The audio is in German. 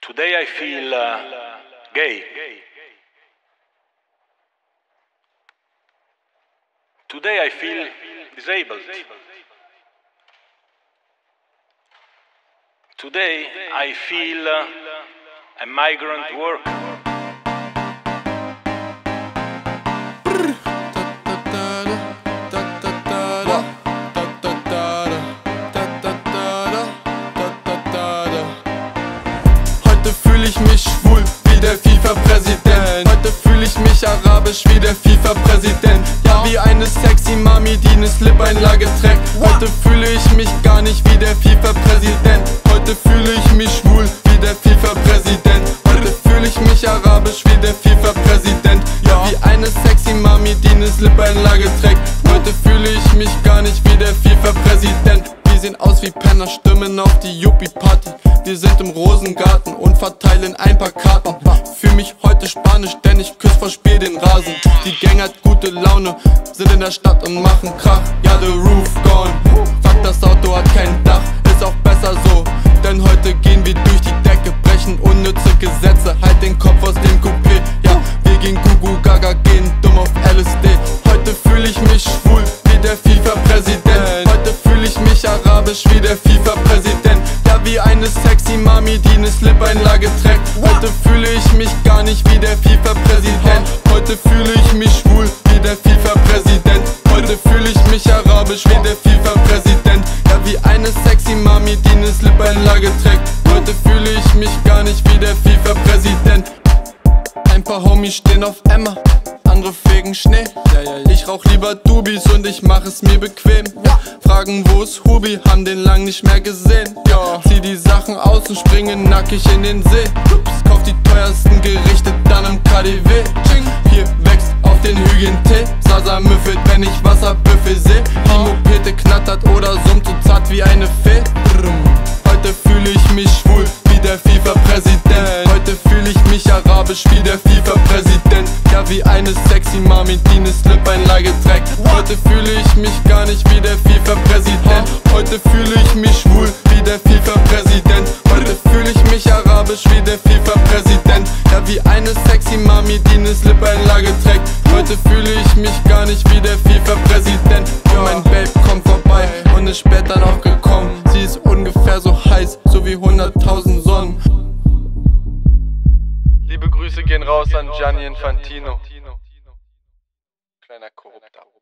Today I feel gay. Today I feel disabled. Today I feel a migrant worker. Heute fühle ich mich schwul wie der FIFA-Präsident. Heute fühle ich mich arabisch wie der FIFA-Präsident. Ja, wie eine sexy Mami, die eine Slip-Einlage trägt. Heute fühle ich mich gar nicht wie der FIFA-Präsident. Heute fühle ich mich schwul wie der FIFA-Präsident. Heute fühle ich mich arabisch wie der FIFA-Präsident. Ja, wie eine sexy Mami, die eine Slip-Einlage trägt. Heute fühle ich mich gar nicht wie der FIFA-Präsident. Wir sehen aus wie Penner, stimmen auf die Yuppie-Party. Wir sind im Rosengarten und verteilen ein paar Karten. Fühl mich heute spanisch, denn ich küss vor Spiel den Rasen. Die Gang hat gute Laune, sind in der Stadt und machen Krach. Ja, the roof gone. Fuck, das Auto hat kein Dach, ist auch besser so. Denn heute gehen wir durch die Decke, brechen unnütze Gesetze. Halt den Kopf aus dem Coupé. Ja, wir gehen Gugu Gaga, gehen dumm auf LSD. Heute fühle ich mich schwul wie der FIFA-Präsident. Heute fühle ich mich arabisch wie der FIFA-Präsident. Ja, wie eine sexy Mami, die eine Slip-Einlage trägt. Heute fühle ich mich gar nicht wie der FIFA-Präsident. Heute fühle ich mich schwul wie der FIFA-Präsident. Heute fühle ich mich arabisch wie der FIFA-Präsident. Ja, wie eine sexy Mami, die eine Slip-Einlage trägt. Heute fühle ich mich gar nicht wie der FIFA-Präsident. Ein paar Homies stehen auf Emma, andere fegen Schnee. Ich rauch lieber Dubis und ich mach es mir bequem. Fragen, wo ist Hubi, haben den lang nicht mehr gesehen. Zieh die Sachen aus und springe nackig in den See. Kauf die teuersten Gerichte dann im KDW. Hier wächst auf den Hügeln Tee. Sasa müffelt, wenn ich Wasserbüffel seh. Die Mopete knattert oder summt so zart wie eine Fee. Heute fühle ich mich schwul wie der FIFA-Präsident. Heute fühle ich mich arabisch wie der FIFA-Präsident. Ja, wie eine sexy Mami, die eine Slip-Einlage trägt. Heute fühle ich mich gar nicht wie der FIFA-Präsident. Heute fühle ich mich schwul wie der FIFA-Präsident. Heute fühle ich mich arabisch wie der FIFA-Präsident. Ja, wie eine sexy Mami, die eine Slip-Einlage trägt. Heute fühle ich mich gar nicht wie der FIFA-Präsident. Mein Babe kommt vorbei und ist später noch gekommen. Sie ist ungefähr so heiß, so wie 100.000 Sonnen. Liebe Grüße gehen raus an Gianni Infantino. Kleiner Korrupter.